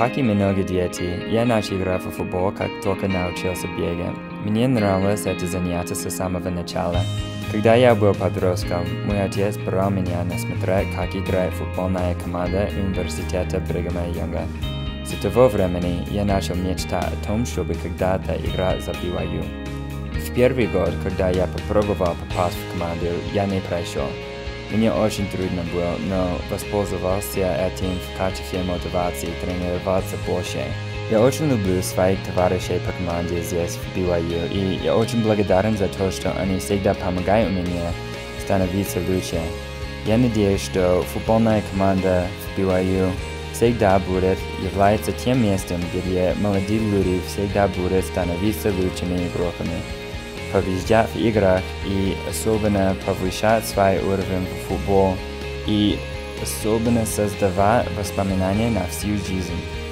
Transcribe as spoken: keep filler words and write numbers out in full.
как и много детей, я начал играть в футбол, как только научился бегать. Мне нравилось это занятие с самого начала. Когда я был подростком, мой отец брал меня на смотреть, как играет футбольная команда университета Бригама Янга. С того времени я начал мечтать о том, чтобы когда-то играть за би уай ю. В первый год, когда я попробовал попасть в команду, я не прошел. Мне очень трудно было, но воспользовался этим в качестве мотивации тренироваться больше. Я очень люблю своих товарищей по команде здесь, в би уай ю, и я очень благодарен за то, что они всегда помогают мне становиться лучше. Я надеюсь, что футбольная команда в би уай ю всегда будет являться тем местом, где молодые люди всегда будут становиться лучшими игроками, побеждать в играх и особенно повышать свой уровень в футбол и особенно создавать воспоминания на всю жизнь.